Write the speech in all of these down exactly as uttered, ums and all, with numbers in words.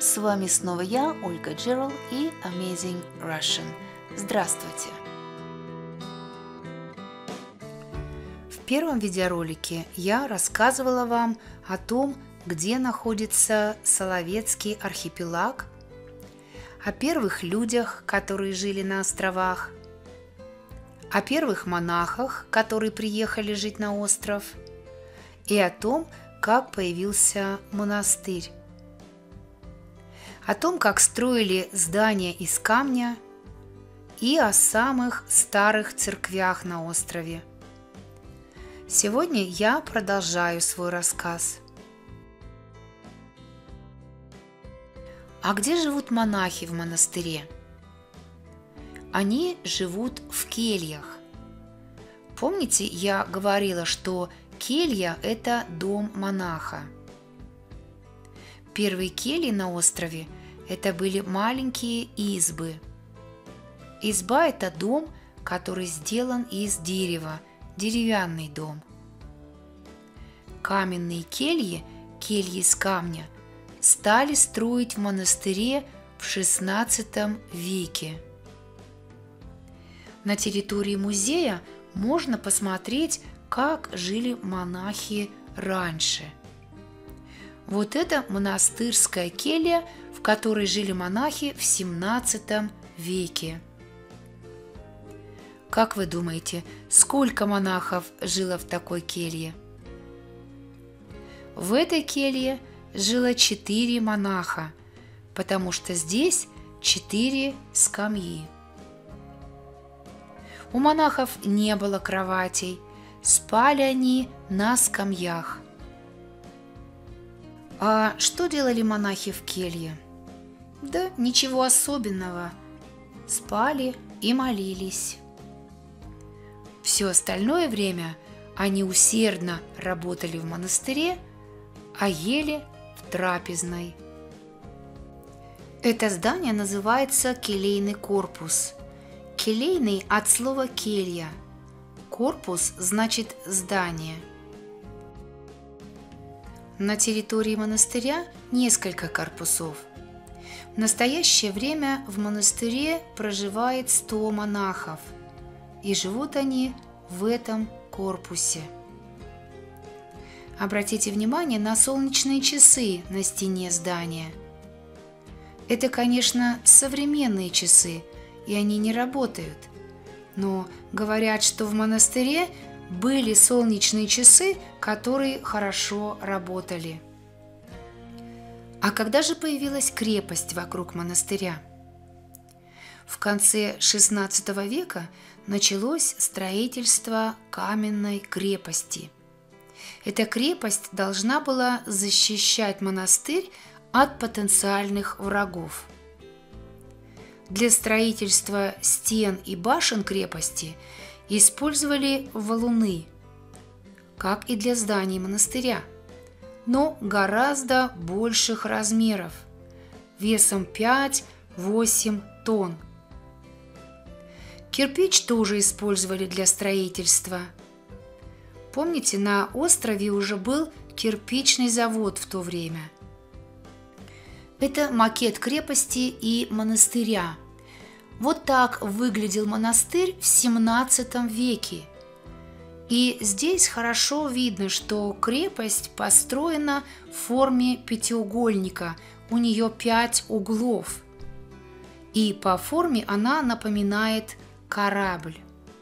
С вами снова я, Ольга Джерал и Amazing Russian. Здравствуйте! В первом видеоролике я рассказывала вам о том, где находится Соловецкий архипелаг, о первых людях, которые жили на островах, о первых монахах, которые приехали жить на остров, и о том, как появился монастырь, о том, как строили здания из камня, и о самых старых церквях на острове. Сегодня я продолжаю свой рассказ. А где живут монахи в монастыре? Они живут в кельях. Помните, я говорила, что келья – это дом монаха. Первые кельи на острове – это были маленькие избы. Изба – это дом, который сделан из дерева, деревянный дом. Каменные кельи, кельи из камня, стали строить в монастыре в шестнадцатом веке. На территории музея можно посмотреть, как жили монахи раньше. Вот это монастырская келья, в которой жили монахи в семнадцатом веке. Как вы думаете, сколько монахов жило в такой келье? В этой келье жило четыре монаха, потому что здесь четыре скамьи. У монахов не было кроватей, спали они на скамьях. А что делали монахи в келье? Да ничего особенного. Спали и молились. Все остальное время они усердно работали в монастыре, а ели в трапезной. Это здание называется келейный корпус. Келейный от слова келья. Корпус значит здание. На территории монастыря несколько корпусов. В настоящее время в монастыре проживает сто монахов, и живут они в этом корпусе. Обратите внимание на солнечные часы на стене здания. Это, конечно, современные часы, и они не работают. Но говорят, что в монастыре были солнечные часы, которые хорошо работали. А когда же появилась крепость вокруг монастыря? В конце шестнадцатого века началось строительство каменной крепости. Эта крепость должна была защищать монастырь от потенциальных врагов. Для строительства стен и башен крепости использовали валуны, как и для зданий монастыря, но гораздо больших размеров, весом пять-восемь тонн. Кирпич тоже использовали для строительства. Помните, на острове уже был кирпичный завод в то время. Это макет крепости и монастыря. Вот так выглядел монастырь в семнадцатом веке. И здесь хорошо видно, что крепость построена в форме пятиугольника, у нее пять углов. И по форме она напоминает корабль.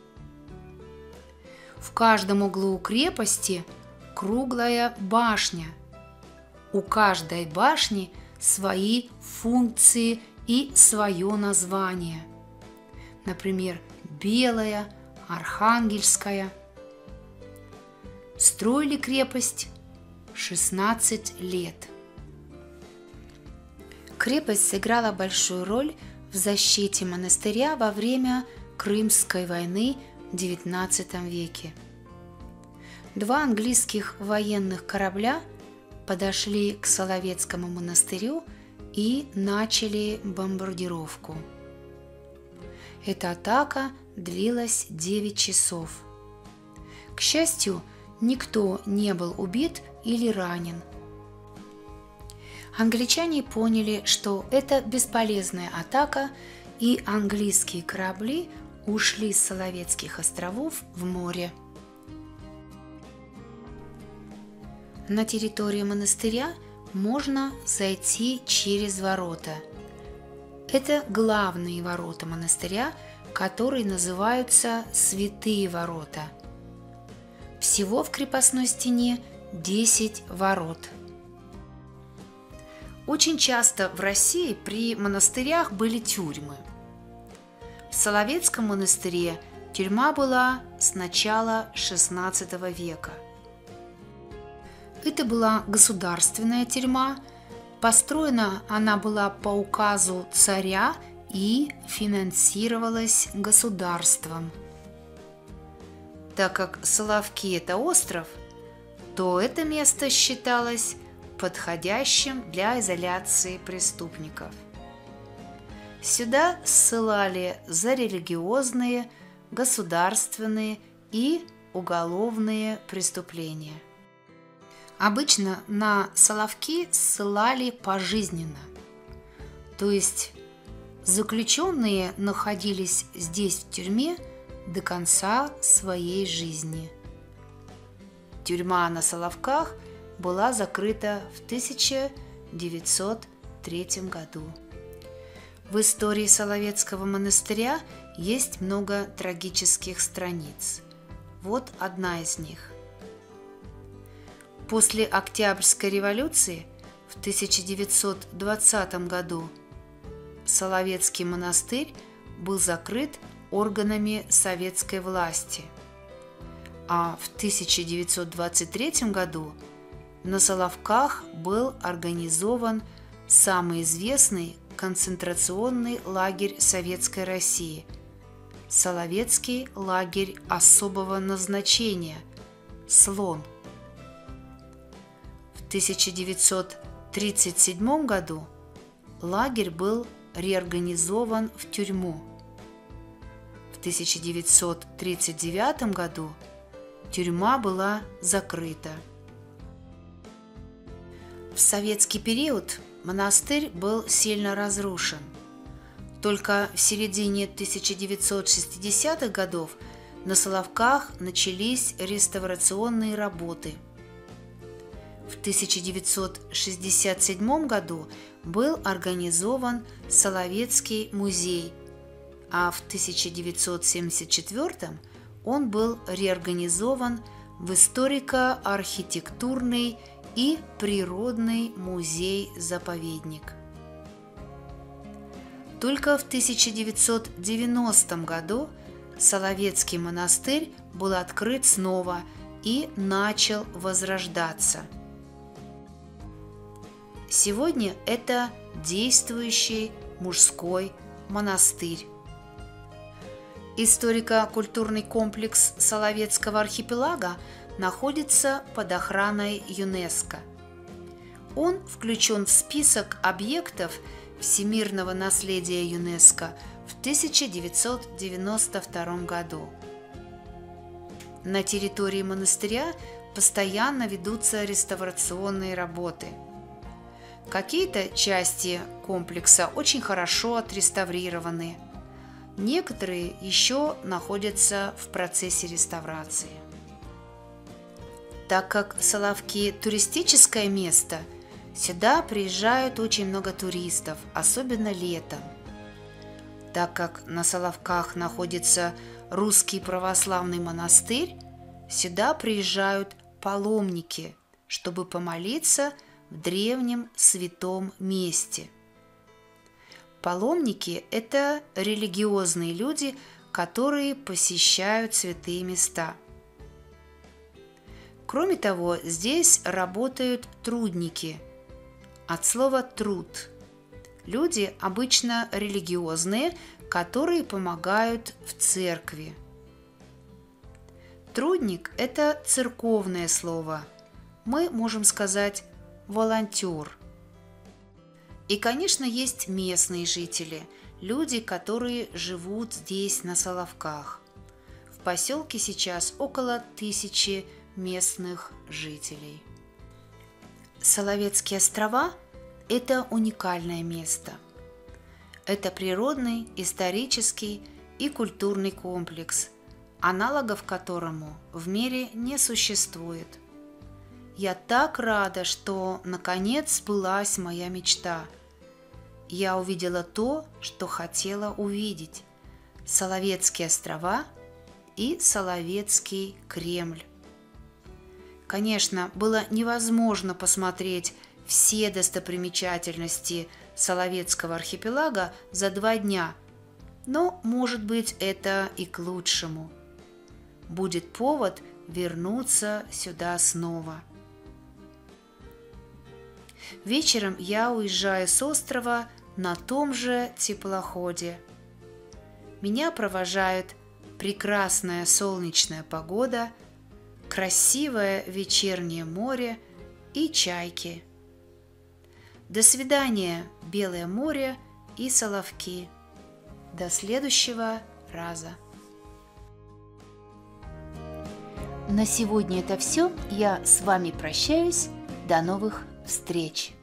В каждом углу крепости круглая башня. У каждой башни свои функции и свое название. Например, Белая, Архангельская. Строили крепость шестнадцать лет. Крепость сыграла большую роль в защите монастыря во время Крымской войны в девятнадцатом веке. Два английских военных корабля подошли к Соловецкому монастырю и начали бомбардировку. Эта атака длилась девять часов. К счастью, никто не был убит или ранен. Англичане поняли, что это бесполезная атака, и английские корабли ушли с Соловецких островов в море. На территорию монастыря можно зайти через ворота. Это главные ворота монастыря, которые называются Святые ворота. Всего в крепостной стене десять ворот. Очень часто в России при монастырях были тюрьмы. В Соловецком монастыре тюрьма была с начала шестнадцатого века. Это была государственная тюрьма. Построена она была по указу царя и финансировалась государством. Так как Соловки – это остров, то это место считалось подходящим для изоляции преступников. Сюда ссылали за религиозные, государственные и уголовные преступления. Обычно на Соловки ссылали пожизненно, то есть заключенные находились здесь в тюрьме до конца своей жизни. Тюрьма на Соловках была закрыта в тысяча девятьсот третьем году. В истории Соловецкого монастыря есть много трагических страниц. Вот одна из них. После Октябрьской революции в тысяча девятьсот двадцатом году Соловецкий монастырь был закрыт органами советской власти, а в тысяча девятьсот двадцать третьем году на Соловках был организован самый известный концентрационный лагерь Советской России – Соловецкий лагерь особого назначения «Слон». В тысяча девятьсот тридцать седьмом году лагерь был реорганизован в тюрьму. В тысяча девятьсот тридцать девятом году тюрьма была закрыта. В советский период монастырь был сильно разрушен. Только в середине тысяча девятьсот шестидесятых годов на Соловках начались реставрационные работы. В тысяча девятьсот шестьдесят седьмом году был организован Соловецкий музей, а в тысяча девятьсот семьдесят четвёртом он был реорганизован в историко-архитектурный и природный музей-заповедник. Только в тысяча девятьсот девяностом году Соловецкий монастырь был открыт снова и начал возрождаться. Сегодня это действующий мужской монастырь. Историко-культурный комплекс Соловецкого архипелага находится под охраной ЮНЕСКО. Он включен в список объектов всемирного наследия ЮНЕСКО в тысяча девятьсот девяносто втором году. На территории монастыря постоянно ведутся реставрационные работы. Какие-то части комплекса очень хорошо отреставрированы, некоторые еще находятся в процессе реставрации. Так как Соловки – туристическое место, сюда приезжают очень много туристов, особенно летом. Так как на Соловках находится русский православный монастырь, сюда приезжают паломники, чтобы помолиться в древнем святом месте. Паломники – это религиозные люди, которые посещают святые места. Кроме того, здесь работают трудники, от слова «труд». Люди обычно религиозные, которые помогают в церкви. Трудник – это церковное слово. Мы можем сказать волонтер. И, конечно, есть местные жители, люди, которые живут здесь, на Соловках. В поселке сейчас около тысячи местных жителей. Соловецкие острова Это уникальное место. Это природный, исторический и культурный комплекс, аналогов которому в мире не существует. Я так рада, что наконец сбылась моя мечта. Я увидела то, что хотела увидеть – Соловецкие острова и Соловецкий Кремль. Конечно, было невозможно посмотреть все достопримечательности Соловецкого архипелага за два дня, но, может быть, это и к лучшему. Будет повод вернуться сюда снова. Вечером я уезжаю с острова на том же теплоходе. Меня провожают прекрасная солнечная погода, красивое вечернее море и чайки. До свидания, Белое море и Соловки. До следующего раза. На сегодня это все. Я с вами прощаюсь. До новых встреч!